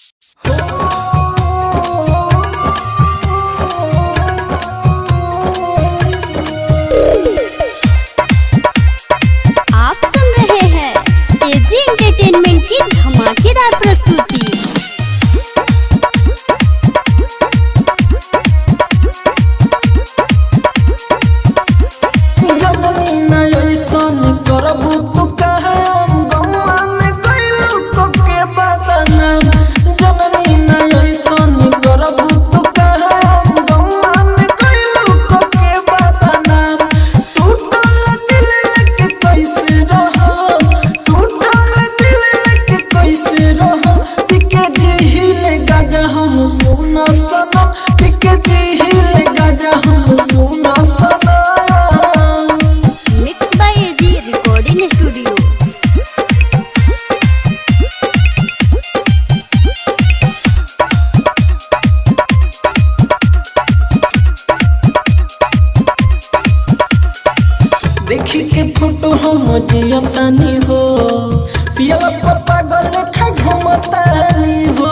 आप सुन रहे हैं एजी एंटरटेनमेंट की धमाकेदार प्रस्तुति। देखी के फोटो हम जियतानी हो पिया पापा गले खा घुमतानी हो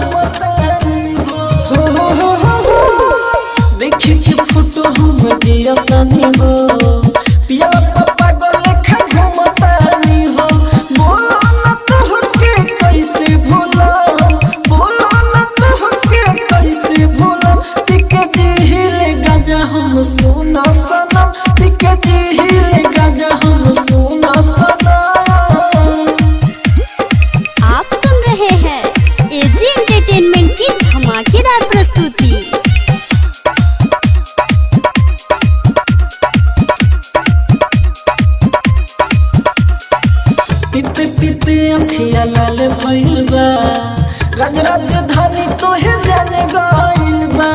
देखी के फोटो हम जियतानी हो पिया पापा गले खा घुमतानी हो। बोलो न तो के कैसे भूला, बोलो न तो के कैसे भूला। टिके जिहिले गाजा हम सुना सनम, टिके जिहिले गाजा हम सुना सनम। आप सुन रहे हैं एजी एंटरटेनमेंट की धमाकेदार प्रस्तुति। पीते पीते अखिया लाल भइल बा, राज राजधानी तोहे जाने गइल बा।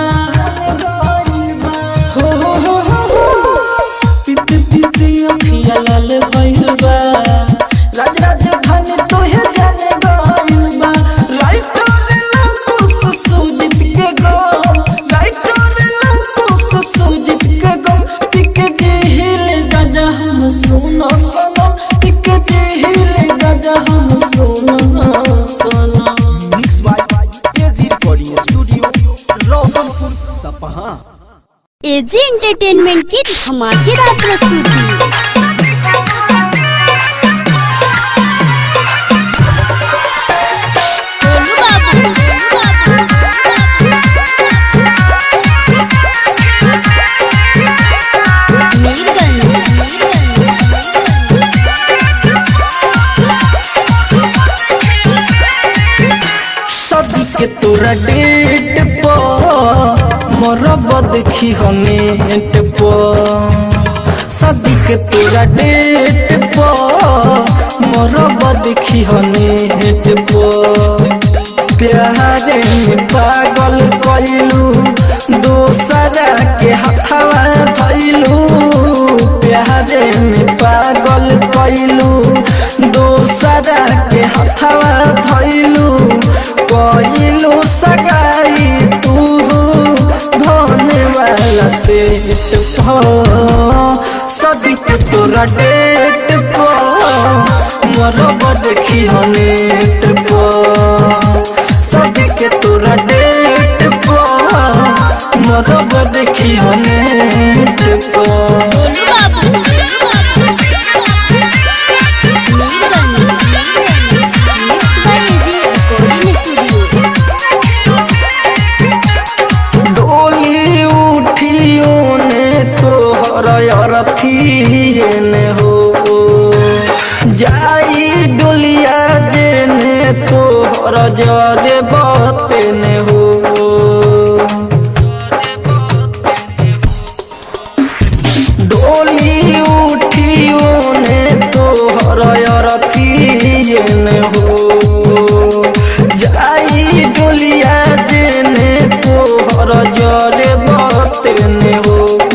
पीते पीते अखिया लाल भइल बा, राज राजधानी तोहे जाने गइल बा। राइटर लकुस सुजित के गो, राइटर लकुस सुजित के गो। टिके जिहिले गाजा हम सुना सनम, टिके जिहिले गाजा हम सुना सनम। Mix by AG recording studio Roshanpur Sapaha. AG entertainment की धमाकेदार प्रस्तुति। सदी के तोरा डेट पर मरब देखी हो नेट पर। सदी के तोरा डेट पर मरब देखी हो नेट पर। प्यारे में पागल कइलू, दोसरा के हथवा धइलू। प्यारे में पागल कइलू, दोसरा के हथवा धइलू। कइलू सगाई तू धोने वाला सेट पर। सदी के तोरा डेट पर मरब देखी हो नेट पर। सदी के तोरा डेट पर मरब देखी हो नेट पर। डोली उठियो ने तोहर अरथिए ने हो, जाई डोलिया जेने तोहर जरे बते ने हो। डोली उठियो ने तोहर अरथिए ने हो, जाई डोलिया जेने तोहर जरे बते ने हो।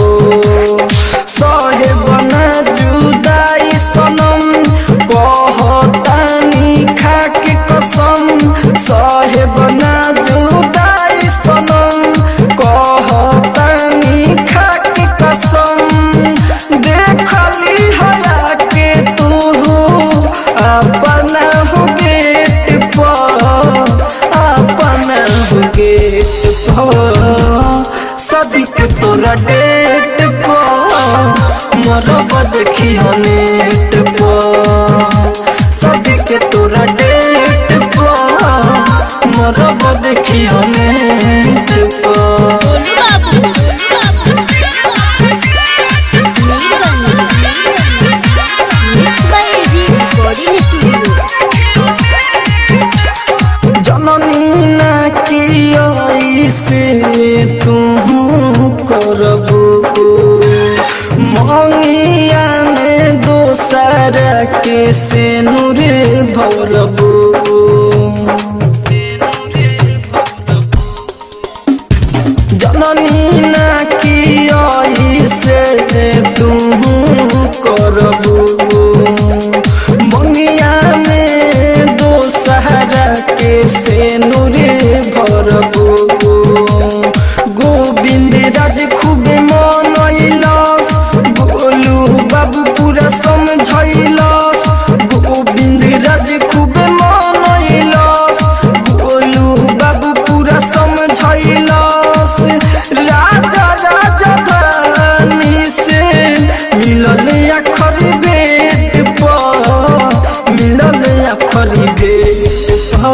सहे बना जुदाई सनम, कहतानी खाके कसम। सहे बना जुदाई सनम, कहतानी खाके कसम। देखली हया के तू अपना हो गेट पर, शादी के तोरा डेट पर मरब देखियो नेट पर शादी के तोरा डेट पर मरब देखियो नेट पर जननी ना की से तू करबू मंगिया में दोसर के से नूर भरबू जननी ना की से तू करबू मंगिया में दोसर के से नूर भरबू गोविंद राज खूब मनैलस गोलू बाबू पूरा समझैलस गोविंद राज खूब मनैलस गोलू बाबू पूरा समझैलस राजा राजा धानी से मिलल आखरी बेट पर मिलल आखरी बेट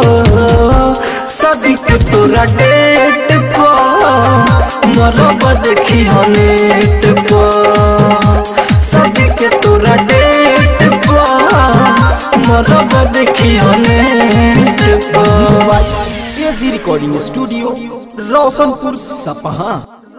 शादी के तोरा डेट पर मरब देखियो नेट पर शादी के तोरा डेट पर मरब देखियो नेट पर। AG recording studio Roshanpur Sapaha.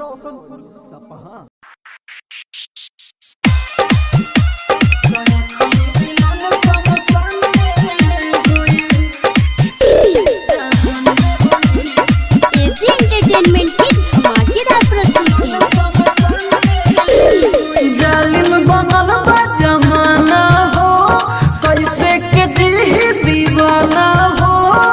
AG entertainment की धमाकेदार प्रस्तुति। जालिम बनल बा जमाना हो कैसे के जी दीवाना हो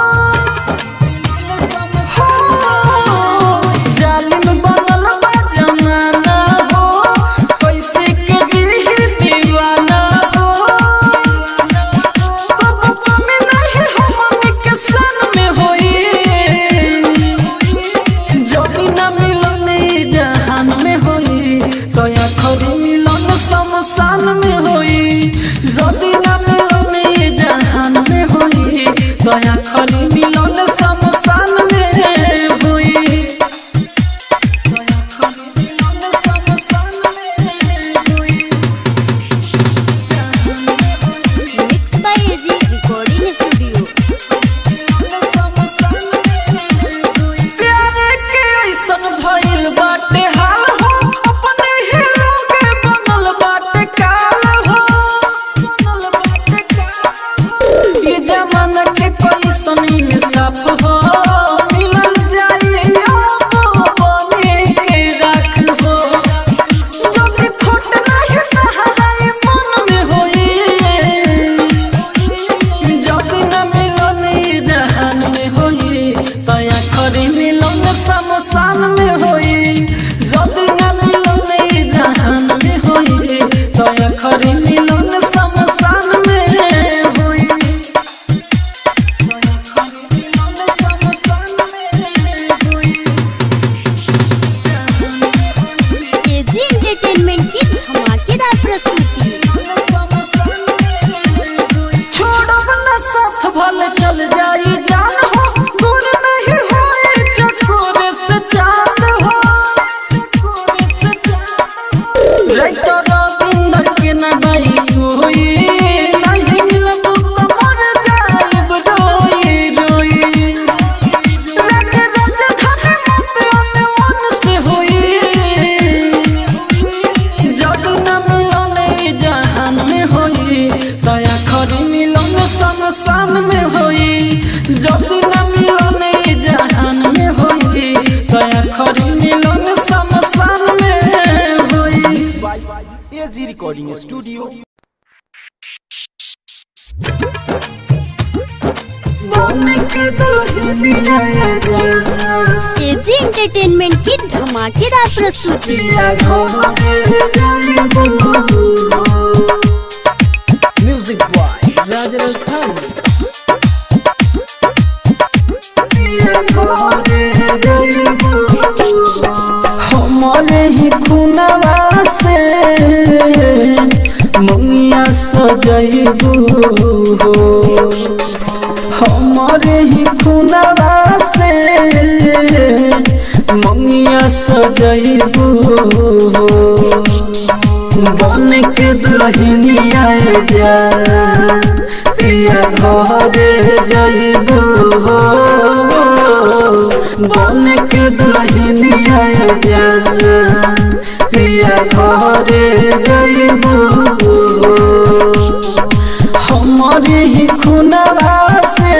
जालिम बनल बा जमाना हो कैसे के जी दीवाना हो कब कमी नहीं हमनी के सन में होई जदी ना मिलने जहान में होई तो आखरी मिलन शमशान में होई जदी ना मिलने जहान में होई तो आखरी मिलन शमशान में होई तो आखरी मिलन शमशान में होई। Mix by AG recording studio. प्यार के ऐसन भइल बाटे हाल हो अपने ही लोग बनल बाटे काल हो ये जमाना के कैसन इंसाफ हो मिलल जाइए बने के राख हो जब खोट नहीं तहराई मन में होई जब न मिलने जहान में होई तो आखरी मिलन शमशान में होई जब न मिलने जहान में होई तो आखरी मिलन शमशान में होई तो आखरी मिलन शमशान में होई। एजी एंटरटेनमेंट की धमाकेदार प्रस्तुति। छोड़ब न साथ भले चल जाई जान हो दूर नहीं होए चकोरे से चांद हो राइटर रविंद्र के न गई कोई नहीं मिलब तो मर जाइब रोई रोई रग राजधानी मत अनवन से होई जब न मिलने जहान में होई तो आखरी मिलन शमशान में होई जब न मिलने जहान में होई तो आखरी मिलन शमशान में होई। AG recording studio. बन के दुल्हनिया जाना एजी एंटरटेनमेंट की धमाकेदार प्रस्तुति। म्यूजिक बॉय राजस्थान हम खुनवा से मंगिया सजैबू हमारे ही खुनवा से मंगिया सजैबू बन के दुल्हनिया जा पिया घरे जइबू बन के दुल्हनिया जा पिया घरे जइबू हमारे ही खुनवा से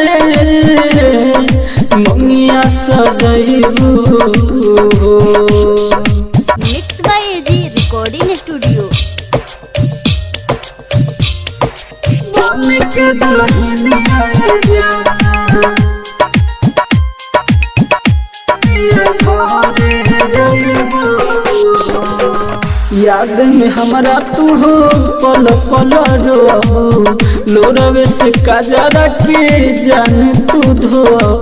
मंगिया सजइबू। Mix by AG recording studio. बन के दुल्हनिया जा पिया घरे जइबू याद में हमरा तू हो पल पल रोबू लोरवे से काजरा के जान तू धो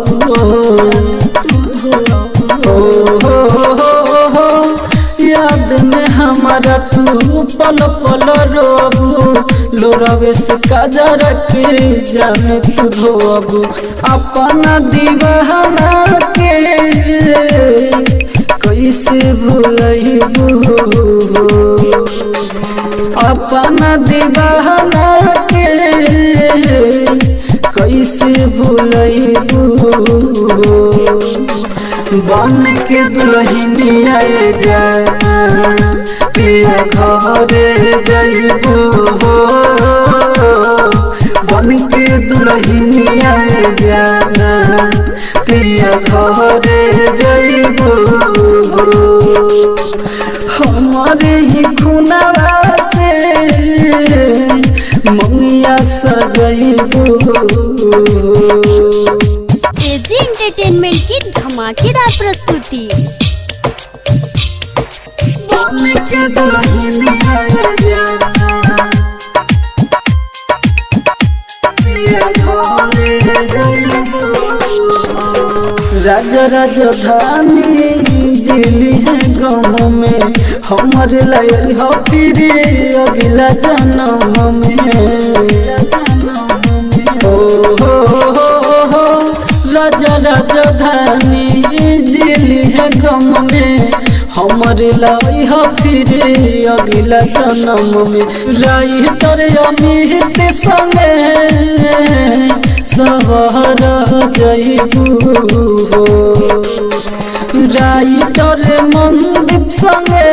याद में हमरा तू पल पल रोबू लोरवे से काजरा के जान तू धोबू अपना दीवाना के कैसे भूलैबू अपना दीवाना के कैसे भूलैबू बन के दुल्हनिया जा पिया घरे जइबू बन के दुल्हनिया जा पिया घरे जइबू हमारे ही खुनवा से मंगिया सजइबू। एजी एंटरटेनमेंट की धमाकेदार प्रस्तुति। बन के दुल्हनिया जा पिया घरे जइबू राजा राजधानी जिली है गाँव में हमारे लायल हो फिर अगला जन्म में राजा राजधानी जिली है गाँव में हमारे लाई हो फिर अगला जन्म में राइटर अमित संगे सहर जइबू राइटर मनदीप संगे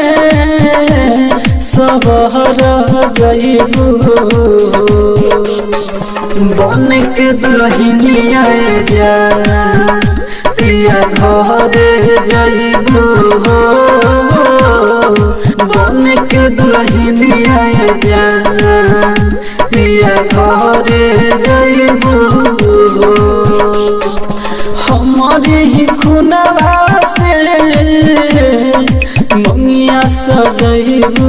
सहर जइबू बन के दुल्हनिया जा पिया घरे जइबू बन के दुल्हनिया जा पिया घरे जइबू हमारे ही खुनवा से मंगिया सजइबू।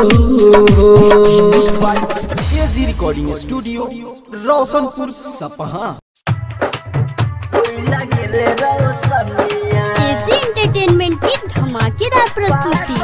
AG recording studio Roshanpur Sapaha. AG entertainment की धमाकेदार प्रस्तुति।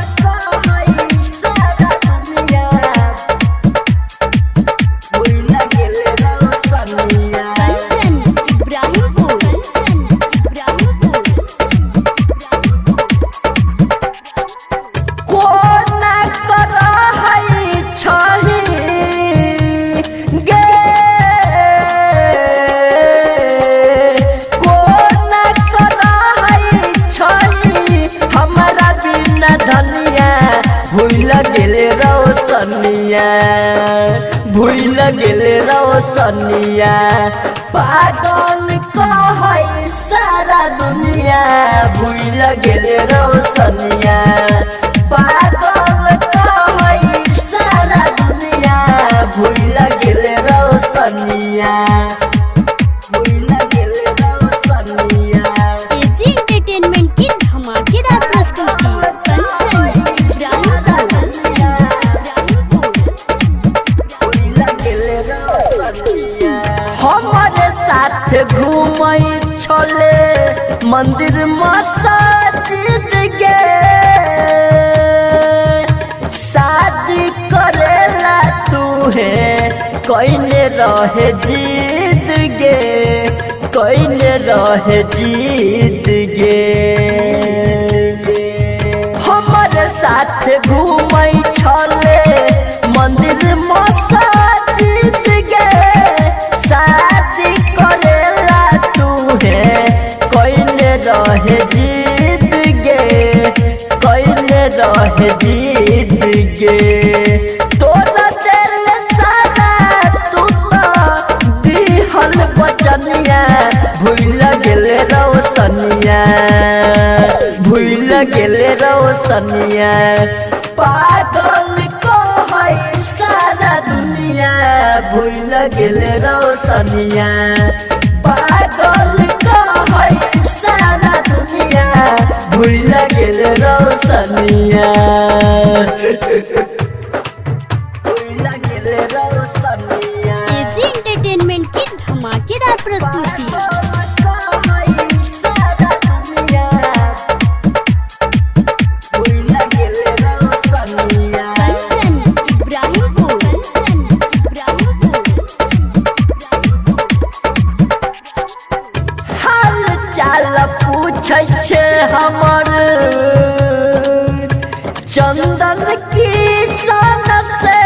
भूल गेले रोशनिया पागल कहै सारा दुनिया भूल गेले रोशनिया पागल कहै सारा दुनिया भूल गेले रोशनिया भूल गेले रोशनिया। एजी एंटरटेनमेंट की धमाकेदार प्रस्तुति। हमारे साथ घूमई छोले मंदिर मस्जिद गे शादी करेला तू है कोइने रहे जीत गे कोइने रहे जीत गे हमारे साथ घूमई छले मंदिर मस्जिद गे शादी करेला तू है कोइने रहे जीत गे कोइने रहे जीत गे तोरा दिल सारा तू तो दिहल बचनिया भूल गेले रोशनिया भूल गेले रोशनिया पागल को है सारा दुनिया भूल गेले रोशनिया पागल को है सारा दुनिया भूल गेले रोशनिया भूल गेले रोशनिया एजी एंटरटेनमेंट की धमाकेदार प्रस्तुति। छे हमर चंदन की सन से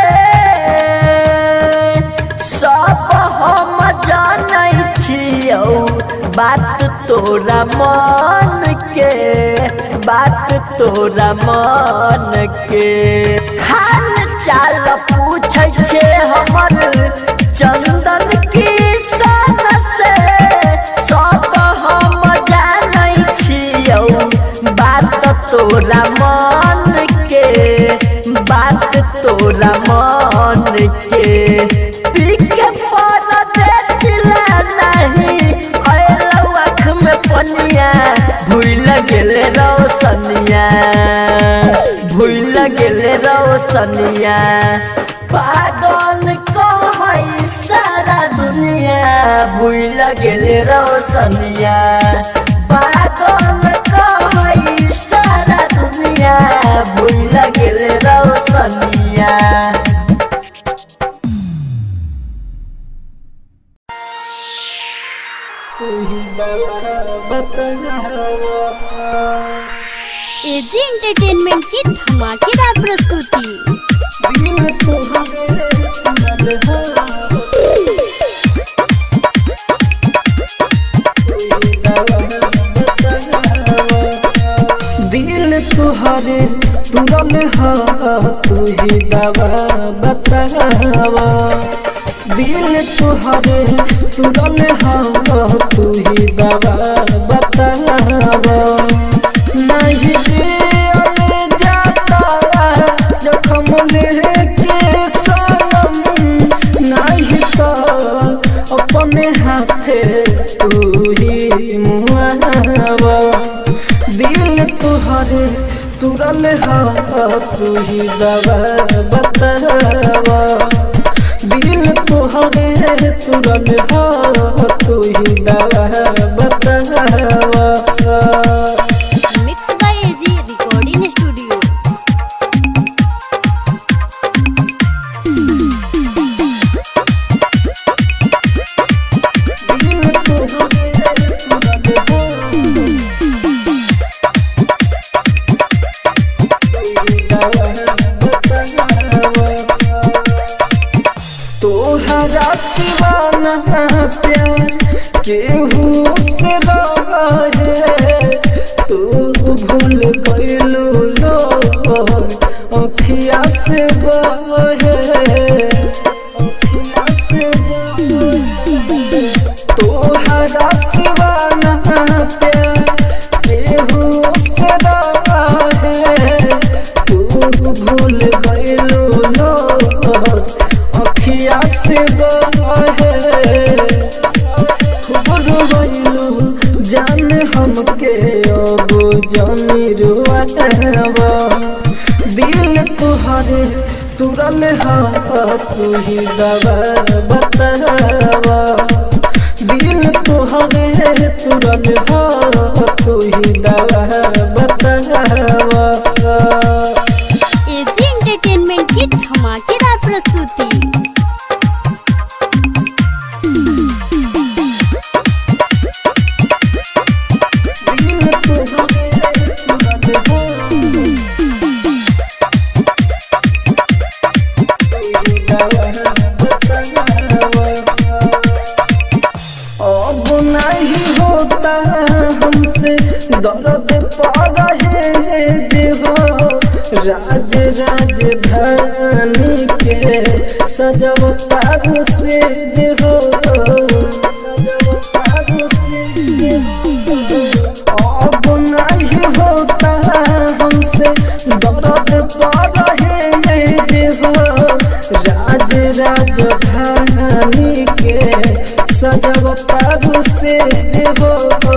सब हम जानै छियौ बात तोरा मन के बात तोरा मन के हाल चाल पूछै छे हमर चंदन की सन से सब हम बात तोरा मन के बात तोरा मन के पीके पर देखला नहीं आइलौ आँख में पनिया भूल गेले रोशनिया भूल गेले रोशनिया पागल को है सारा दुनिया भूल गेले रोशनिया पागल को है सारा दुनिया भूल गेले रोशनिया एजी एंटरटेनमेंट की धमाकेदार प्रस्तुति। दिल तुहरे तुरल हा तू ही दवा बतावा दिल तुहरे तुरल हा तू ही दवा बतावा नहीं दिल जाता जखम लेके सनम नहीं तो अपने हाथे तू ही मुआवा दिल तुहरे तुरल हा तू ही दवा बतावा दिल तुहरे तुरल हा तू ही दवा बतावा। Mix by AG recording studio. तोहरा सिवाना प्यार केहू से रहे तू भूल गइलू लोग अखिया से बहे अखिया से बहे तोहरा सिवाना प्यार केहू से रहे तू भूल गइलू लोग अखिया से बहे खूब रोइलू जान हमके अब जानी रुआवा दिल तुहरे तुरल हा तू ही दवा बतावा दिल तुहरे तुरल हा तू ही दवा बतावा। एजी एंटरटेनमेंट हमसे दर्द पा रहे जे हो राज राजधानी के सजवतारू से जे हो सजवतारू से जे हो अब नहीं होता हमसे दर्द पा रहे जे हो राज राजधानी के सजवतारू से जे हो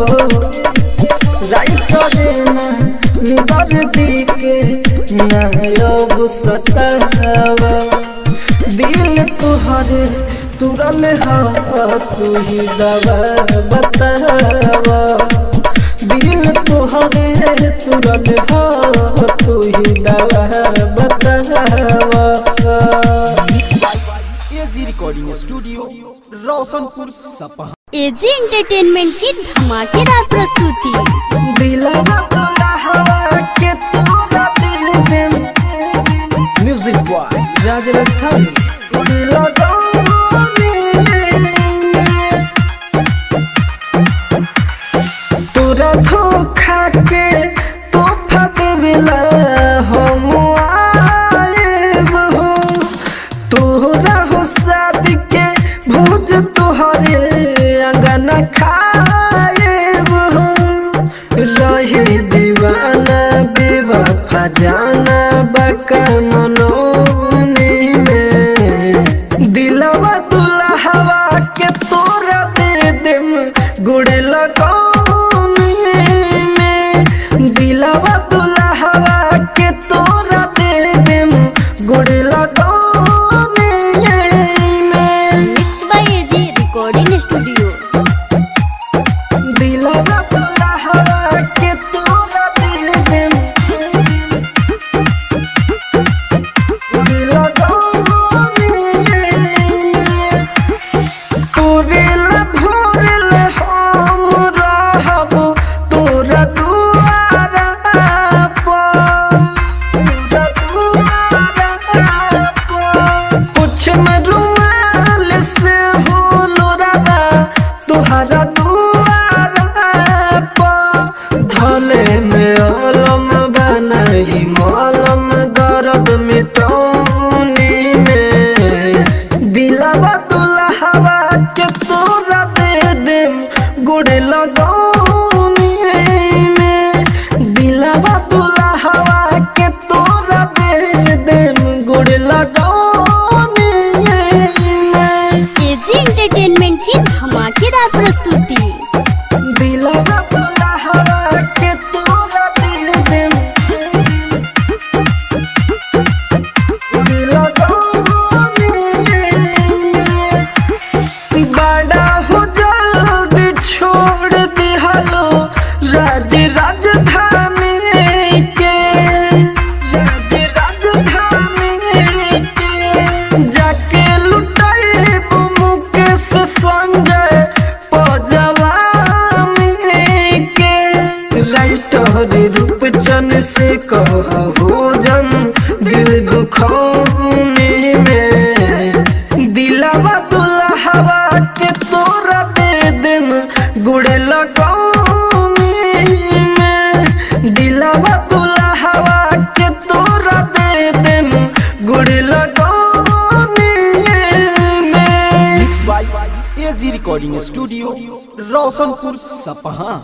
राइट देना निबर दी के नयब सतावा दिल तुहरे तुरल हा तू ही दवा बतावा दिल तुहरे तुरल हा तू ही दवा बतावा AG recording studio Roshanpur Sapaha. AG entertainment की धमाकेदार प्रस्तुति। दिलवा तोला हवा के तोरा दिल दे म्यूजिक बॉय राजस्थान दिलवा तोरा धोखा के तोहफा देवेला हम आएब हो तोहरा हो शादी के भोज तोहरे अंगना खाएब हो रहे दीवाना बेवफा जाना बका मनोनी में दिलवा दुल्हवा के तोरा दे देम गुड़े लगौनी में दिलवा दुल्हवा के तोरा दे देम गुड़े लगौनी में mix by AG recording studio. दिलवा दुल्हवा के तोरा दे देम गुड़े लगौनी में तोरेला भोरेला हम रहब तोरा दुआरा पर तोरा दुआरा पर कुछ में रुमाल से हो लोराबा तोहरा दुआरा पर धले में अलम बनही मलम दर्द मिटौनी में दिलवा दुल्हवा के तोरा दे देम गुड़े लगौनी में दिलवा दुल्हवा के तोरा दे देम गुड़े लगौनी में एजी एंटरटेनमेंट की धमाकेदार प्रस्तुति। दिलवा दुल्हवा के तोरा दे देम गुड़े लगौनी में बड़ा हो जल्दी छोड़ दिहलो राज राजधानी के राज राजधानी के जाके लुटाइब मुकेश संजय पजवानी के राइटर रूपचन से कह हो जन दिल दुखौनी में दिलवा दुल्हवा के तोरा दे देम गुड़े लगौनी में दिलवा दुल्हवा के तोरा दे देम गुड़े लगौनी में mix by AG recording studio Roshanpur Sapaha.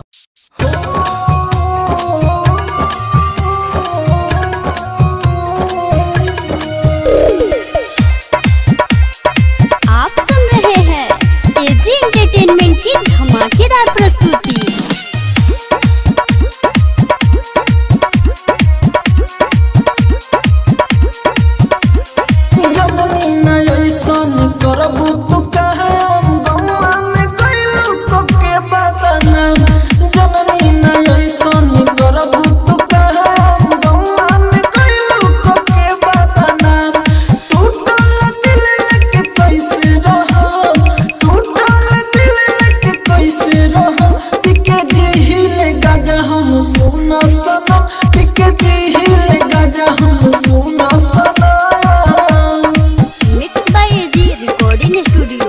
आप सुन रहे हैं एजी एंटरटेनमेंट की धमाकेदार प्रस्तुति। जदनी न ऐसन करबू तू कहम गौआ में कैलू को के बदनाम जदनी न ऐसन करबू तू कहम गौआ में कैलू को के बदनाम टूटल दिल लेके कैसे रहम टूटल दिल लेके कैसे रहम टिके जिहिले गाजा हम सुन सनम टिके जिहिले गाजा हम सुन सनम mix by AG recording studio.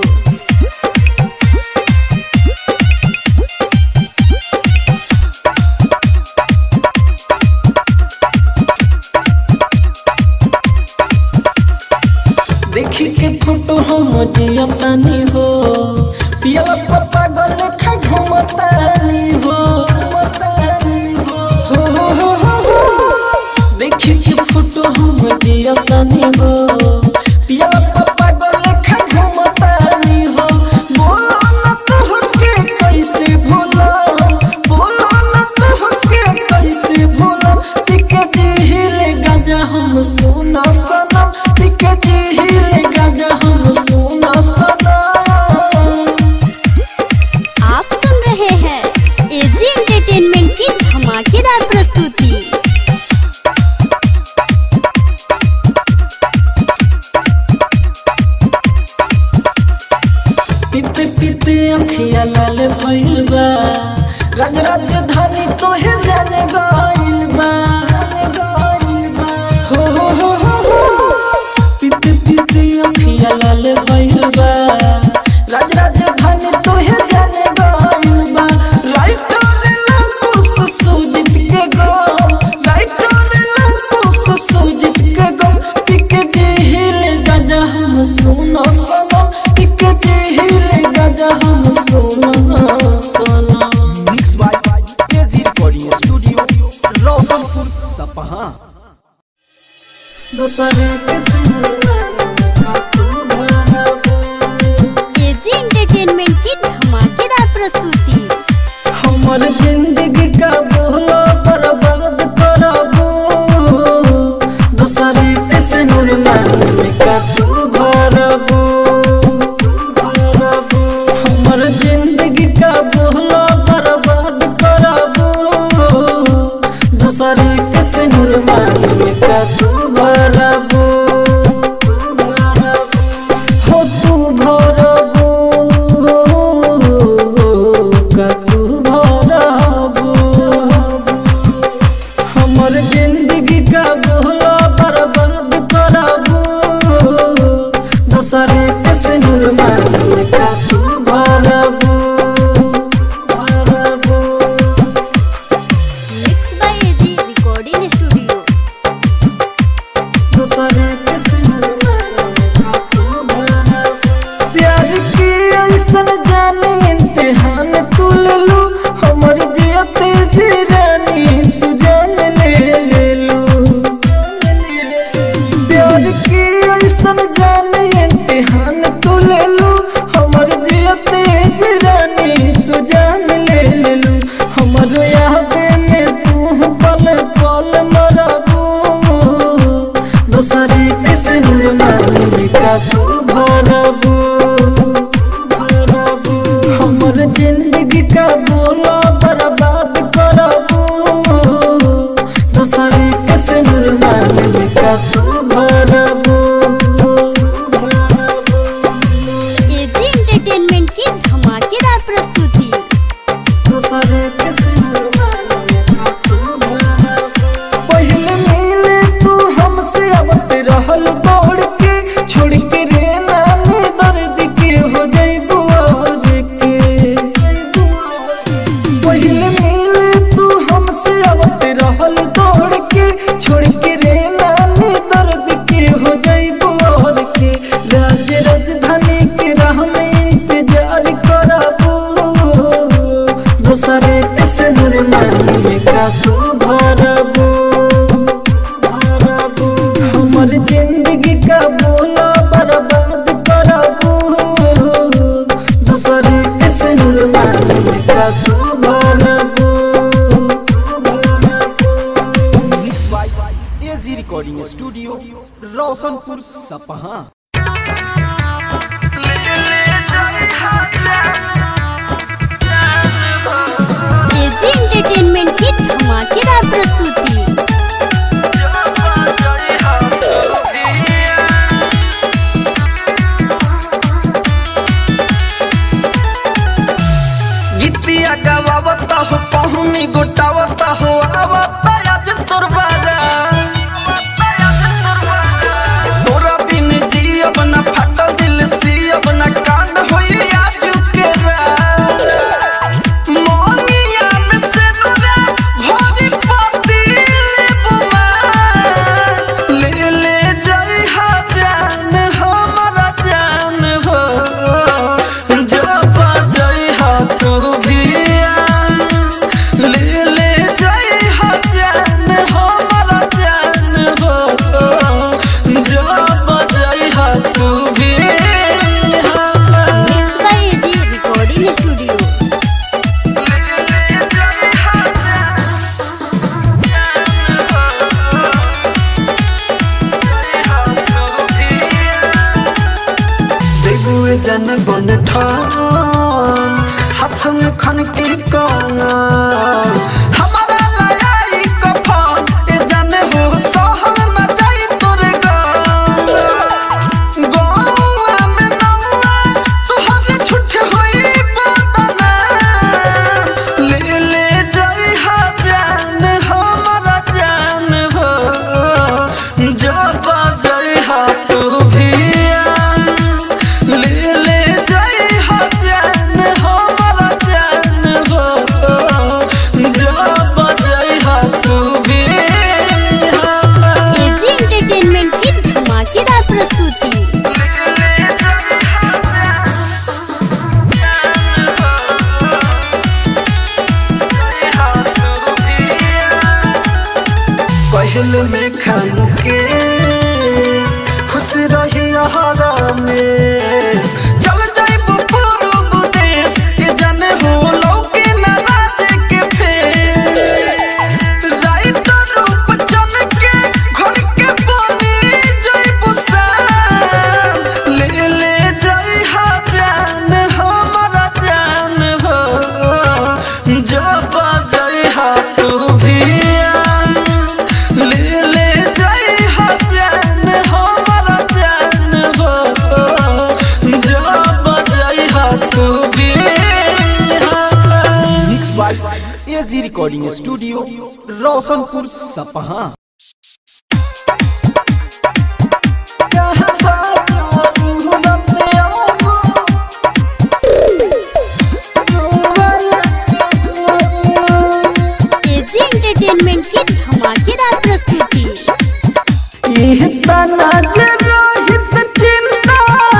जियतानी हो पियला पप्पा गले खा घुमतानी हो देखी के फोटो हम जियतानी हो पियला पप्पा गले खा घुमतानी हो बोलो न तो के कैसे भूला बोलो न तो के कैसे भूला टिके जिहिले गाजा हम सुना सनम टिके जिहिले गाजा हम सुना सनम। आप सुन रहे हैं एजी एंटरटेनमेंट की धमाकेदार प्रस्तुति। पीते पीते अखिया लाल भइल बा राज राजधानी तोहे जाने गइल बा हो पीते पीते अखिया लाल भइल बा राज राजधानी तोहे जाने गइल बा राइटर लकुस सुजित के गो राइटर लकुस सुजित के गो टिके जिहिले गाजा हम सुनो सनम टिके जिहिले गाजा हम सुनो सनम। Mix by AG recording studio Roshanpur Sapaha. दूसरे के एजी एंटरटेनमेंट की धमाकेदार प्रस्तुति। हमर जिंदगी का बोलो बर्बाद करबो दूसरे के सिनुर में का तू भरबो हमर जिंदगी का बोलो बर्बाद करबो दूसरे के सिनुर में का तू भरबो हो तू भरबो का तू भरबो हमर जिंदगी का बोलो बर्बाद करबो दूसरे के सिनुर में का तू भरबो mix by AG recording studio. दूसरे के सिनुर में का तू भरबो प्यार की ऐसन जाने इम्तिहान तू ले लू हमर जियते जी रानी तू जान ले लू प्यार की ऐसन जाने इम्तिहान तू ले लू हमर जियते जी रानी तू जान ले लू हमर याद में तू पल पल मरबू दूसरे के सिनुर में का तू भरबू हमर जिंदगी का बोला बर्बाद करबू दूसरे के सिनुर में का तू भरबू एजी एंटरटेनमेंट की धमाकेदार प्रस्तुति। दूसरे के सिनुर में का तू भरबू पहले मिले तू हमसे आवत रहल दौड़ के छोड़ के रे नानी दर्द के हो जाइबू और के पहले मिले तू हमसे आवत रहल दौड़ के छोड़ के रे नानी दर्द के हो जाइबू और के राज राजधानी के राह में इंतजार करबू दूसरे के सिनुर में का तू भरबू हमर जिंदगी का बोला बर्बाद करबू दूसरे के सिनुर में का तू भरबू mix by AG recording studio Roshanpur Sapaha. AG entertainment की धमाकेदार प्रस्तुति। गीतिया गवावता हो पहुनी गोटावता हो आवता आज तोर बारा तोरा बिन जियब ना फाटल दिल सियब ना कांड होई आज के मोनिया में से नुरा भरी पति ले ले जाई हा जान हमारा जान हो महल में खामु के खुश रही हरमेश चल जाइबू पूर्व देश ये जाने हो लौके ना राज के फेस राइत रूप चल के घर के बनी जाइबू सान ले जाई हा जान हमारा जान हो जब जाई हा तू भी ले जाई हा जान हमारा जान हो जब जाई हा तू भी mix by AG recording studio Roshanpur Sapaha. AG entertainment की धमाकेदार प्रस्तुति। रोहित चिंता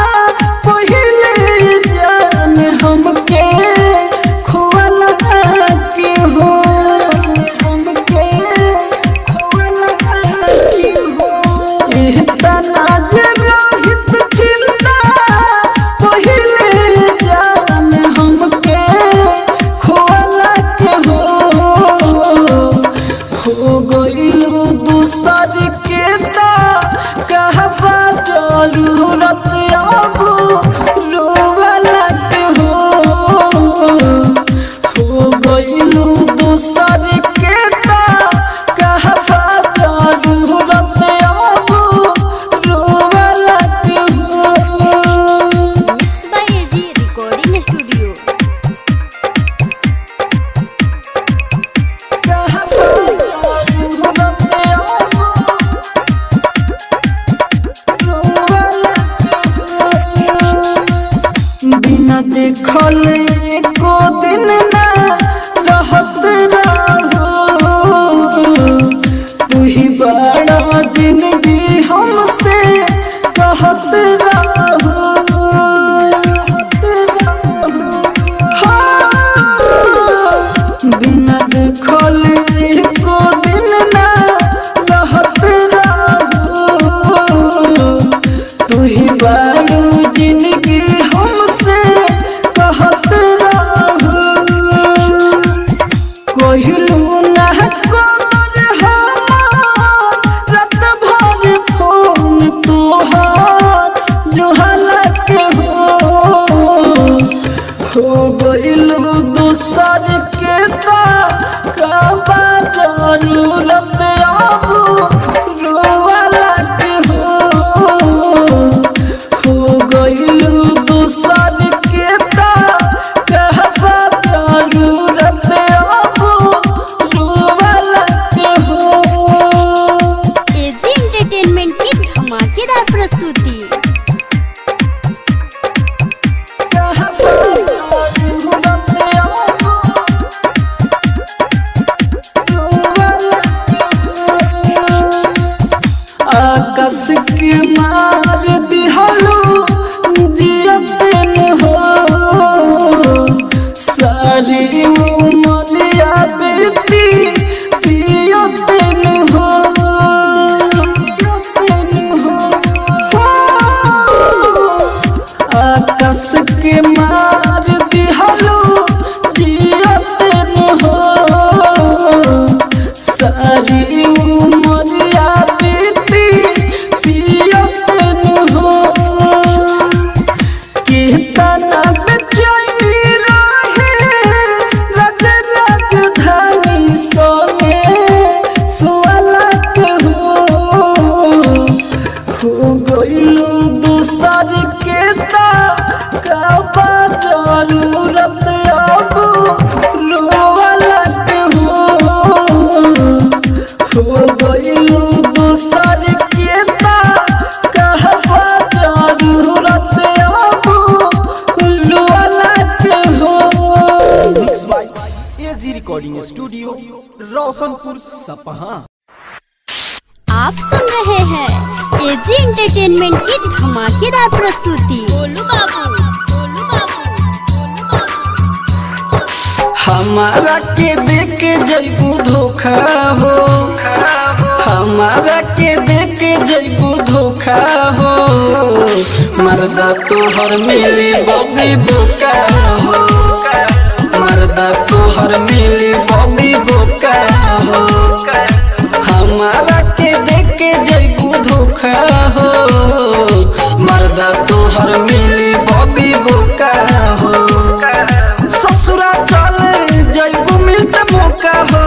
पहले जान हमके खोला के हो हमके खोला के हो रोहित चिंता पहले जान हमके खोला के हो गइलू दूसर के ता कहबा जरूरत अब रोवाला के हो गइलू दूसर के ता कहबा जरूरत अब रोवाला के हो mix by AG recording studio. बिना देखल एको दिन ना रहत रहो तू ही बड़ा जिंदगी हमसे कहत रहो बिना देखल एको दिन ना रहत रहो तू ही बड़ा जिंदगी हमसे कहत रहो कोहिलू ना कमर हमार रात भर फोन तोहार जोहला के हो गइलू दूसर के ता कहबा जरूरत अब रोवाला के हो गइलू दूसर के ता कहबा जरूरत अब रोवाला के हो एजी एंटरटेनमेंट की धमाकेदार प्रस्तुति। आकाश के मार दिहलो जियतन हो सारी उमरिया बेटी पियतन हो आकाश के मार दिहलो जियतन हो सारी उमरिया बेटी पियतन हो कितना बेचैनी रहे राज राजधानी सोने सुअला के हो गइलू दूसर के ता कहबा जरूरत अब रोवाला के हो गइलू दूसर के ता कहबा जरूरत अब रोवाला के हो mix by AG recording studio Roshanpur Sapaha. आप सुन रहे हैं एजी एंटरटेनमेंट की धमाकेदार प्रस्तुति। गोलू बाबू, गोलू बाबू, गोलू बाबू। हमारा के देख के जइबू धोखा हो देके जइबू धोखा हो मर्दा तोहर मिली बॉबी बोका हो मर्दा तोहर मिली बॉबी बोका हो हमारा के देके जइबू धोखा हो मर्दा तोहर मिली बॉबी बोका हो ससुरा चले जइबू मिलते मौका हो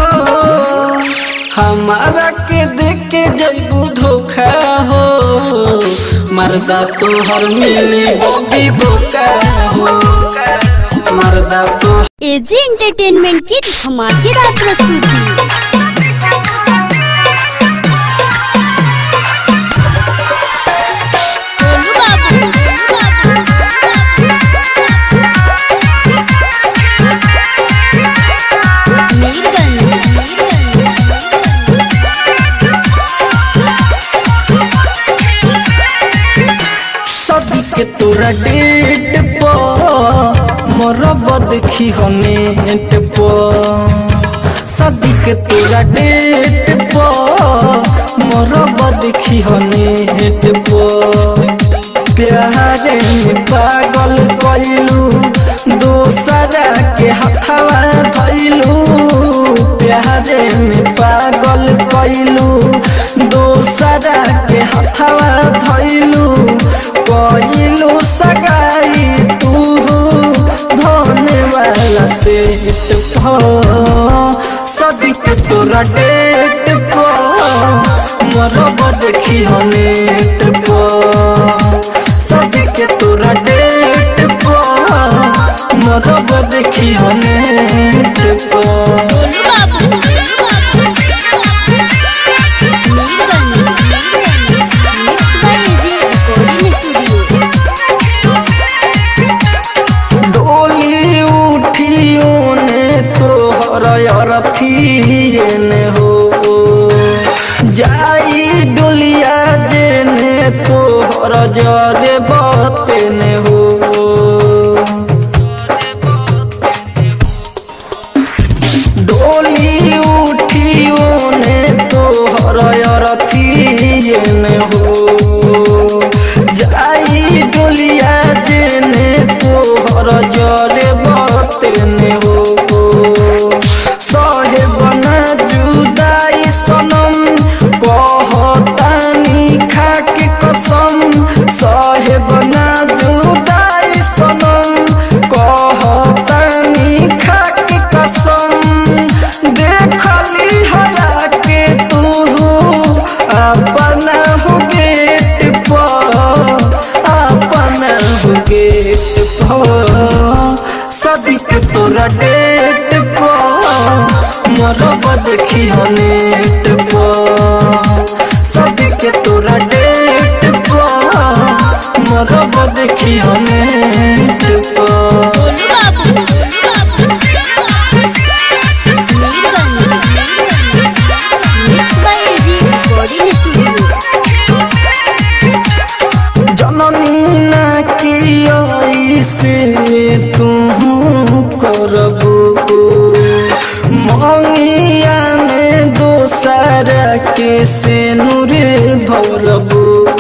हमारा के देके जइबू धोखा हो मर्दा तोहर मिली बॉबी बोका हो मर्दा तो एजी एंटरटेनमेंट की धमाकेदार प्रस्तुति। के तोरा डेट पर मोरब देखी हो नेट पर शादी के तोरा डेट पर मोरब देखी हो नेट पर प्यारे में पागल कइलू दोसरा के हथवा धइलू प्यारे में पागल कइलू दोसरा के हथवा धइलू कइलू सगाई तू धोने वाला सेट शादी के तोरा डेट पर मोरब देखी हो नेट पर शादी के तोरा डेट पर मोरब देखी हो नेट पर डोली उठियो ने तोहर अरथियन हो जाई डोलिया जेने तोहर जरे बतन हो डोली उठियो ने तोहर अरथियन हो जाई डोलिया जेने तोहर जरे बतन हो सहे बना जुदाई सनम कहतानी खाके कसम सहे बना जुदाई सनम कहतानी खाके कसम देखली हला के तू अपना हो गेट पर अपना हो गेट पर शादी के तोरा डेट पर मोरब देखी हो नेट पर शादी के तोरा डेट पर मोरब देखी हो नेट पर जननी ना की से तू करबू मंगिया में दोसर के से नूर भरबू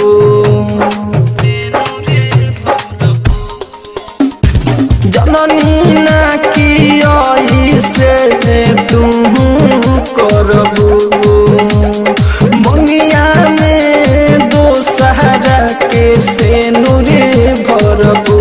जननी ना की से तू करबू मंगिया में दोसर के से नूर भरबू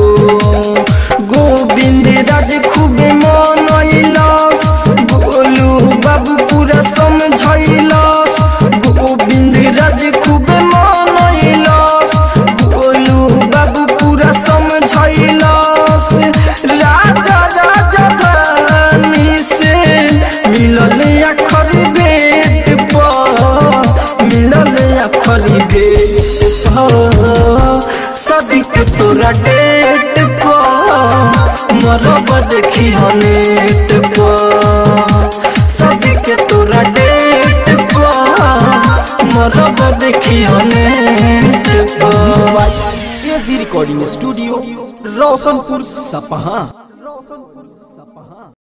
गोविंद राज खूब मनैलस गोलू बाबू पूरा समझैलस गोविंद राज खूब मनैलस गोलू बाबू पूरा समझैलस राजा राजा धानी से मिलल अखर भेट पर मिलल अखर भेट पर शादी के तोरा डेट पर मोरब देखी हो नेट पर शादी के तोरा डेट पर मोरब देखी हो नेट पर एजी रिकॉर्डिंग स्टूडियो रोशनपुर सपहा।